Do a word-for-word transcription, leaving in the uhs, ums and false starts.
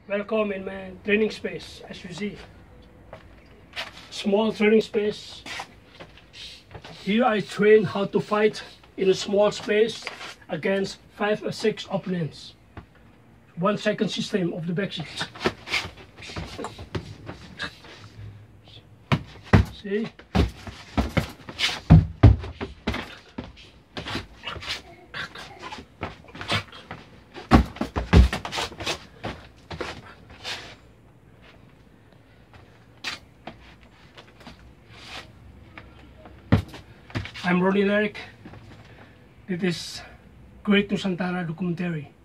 Welcome in my training space. As you see, small training space. Here I train how to fight in a small space against five or six opponents. One second system of the backseat. See? I'm Ronnie Eric. This is Great Nusantara documentary.